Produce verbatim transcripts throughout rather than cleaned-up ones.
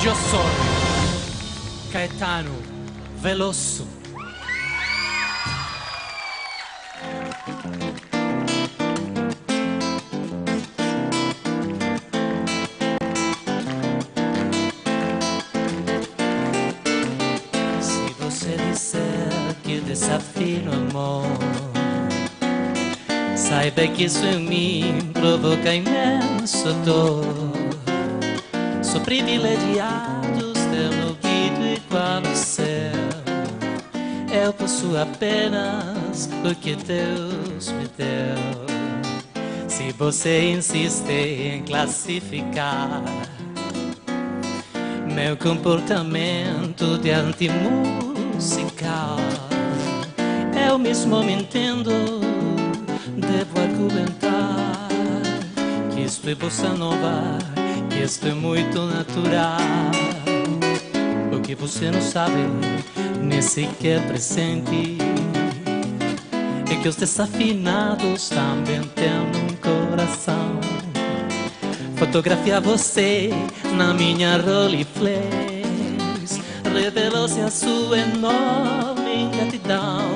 Yo soy Caetano Veloso. Se você disser que desafio amor, saiba que isso em mim provoca imenso dor. Sou privilegiado, ter ouvido igual ao céu. Eu possuo apenas o que Deus me deu. Se você insiste em classificar meu comportamento de antimusical, eu mesmo me entendo. Devo argumentar que isto é bossa nova, que isto é muito natural. O que você não sabe, nem sequer presente, é que os desafinados também têm um coração. Fotografia você na minha Rolleiflex, revelou-se a sua enorme ingratidão.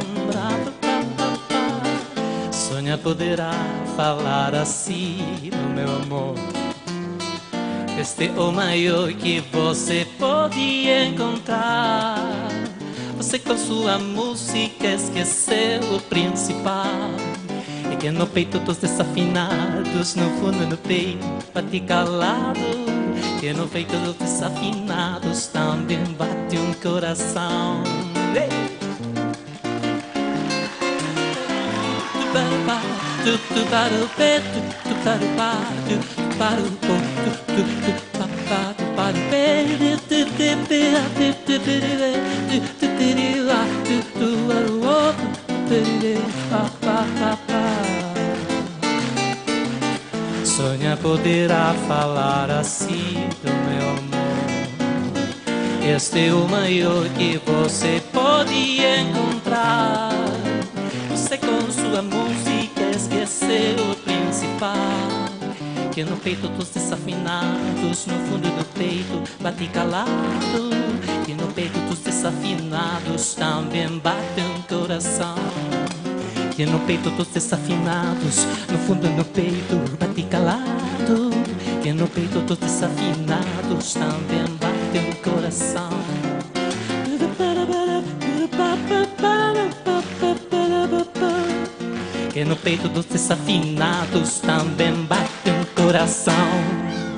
Sonha poderá falar assim no meu amor. Este é o maior que você pode encontrar. Você com sua música esqueceu o principal, é que no peito dos desafinados, no fundo no peito bate calado, que no peito dos desafinados também bate um coração. Hey! Tu tu para o pé, tu tu para o pá, tu tu para o pó, tu tu tu pa pa tu para o pé, tu tu tu tu tu tu tu tu tu para o outro, tu pa pa pa pa. Sonha poderá falar assim do meu amor. Este é o maior que você pode encontrar. Você com sua música esqueceu o principal, que no peito dos desafinados, no fundo do peito bate calado, que no peito dos desafinados também bate um coração, que no peito dos desafinados, no fundo do peito bate calado, que no peito dos desafinados também bate um coração. Que no peito dos desafinados também bate um coração.